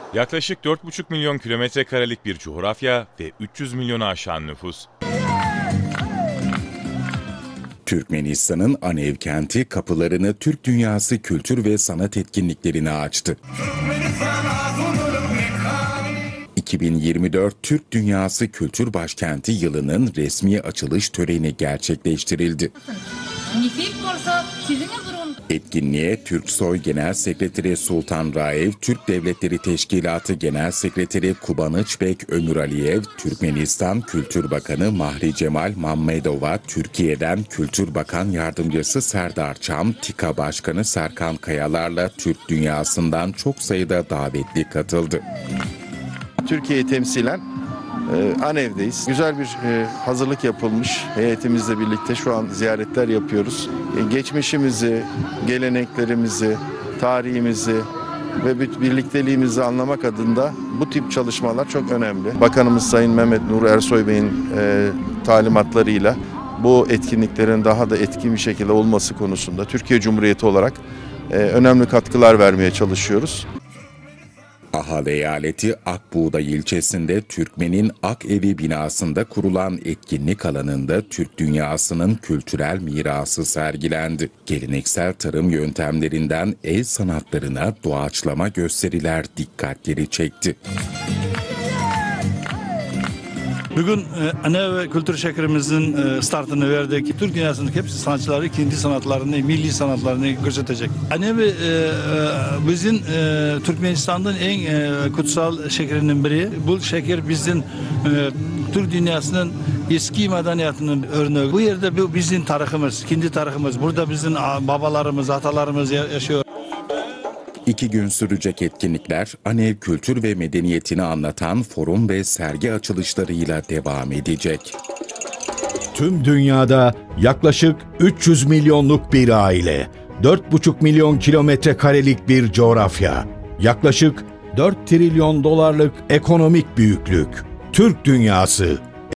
Yaklaşık 4,5 milyon kilometre karelik bir coğrafya ve 300 milyonu aşan nüfus. Türkmenistan'ın Anev kenti kapılarını Türk dünyası kültür ve sanat etkinliklerine açtı. 2024 Türk Dünyası Kültür Başkenti yılının resmi açılış töreni gerçekleştirildi. Etkinliğe Türksoy Genel Sekreteri Sultan Raev, Türk Devletleri Teşkilatı Genel Sekreteri Kubanıçbek Ömür Aliyev, Türkmenistan Kültür Bakanı Mahri Cemal Mammedova, Türkiye'den Kültür Bakan Yardımcısı Serdar Çam, TİKA Başkanı Serkan Kayalar'la Türk dünyasından çok sayıda davetli katıldı. Türkiye'yi temsilen Anev'deyiz. Güzel bir hazırlık yapılmış. Heyetimizle birlikte şu an ziyaretler yapıyoruz. Geçmişimizi, geleneklerimizi, tarihimizi ve birlikteliğimizi anlamak adına bu tip çalışmalar çok önemli. Bakanımız Sayın Mehmet Nur Ersoy Bey'in talimatlarıyla bu etkinliklerin daha da etkin bir şekilde olması konusunda Türkiye Cumhuriyeti olarak önemli katkılar vermeye çalışıyoruz. Ahal Eyaleti Akbuğday ilçesinde Türkmen'in Ak Evi binasında kurulan etkinlik alanında Türk dünyasının kültürel mirası sergilendi. Geleneksel tarım yöntemlerinden el sanatlarına doğaçlama gösteriler dikkatleri çekti. Bugün Anev Kültür Şehrimizin startını verdik. Türk dünyasındaki hepsi sanatçıları kendi sanatlarını, milli sanatlarını gösterecek. Anev bizim Türkmenistan'ın en kutsal şehrinin biri. Bu şehir bizim Türk dünyasının eski medeniyetinin örneği. Bu yerde bu bizim tarihimiz, kendi tarihimiz. Burada bizim babalarımız, atalarımız yaşıyor. 2 gün sürecek etkinlikler, Anev kültür ve medeniyetini anlatan forum ve sergi açılışlarıyla devam edecek. Tüm dünyada yaklaşık 300 milyonluk bir aile, 4,5 milyon kilometre karelik bir coğrafya, yaklaşık 4 trilyon dolarlık ekonomik büyüklük. Türk dünyası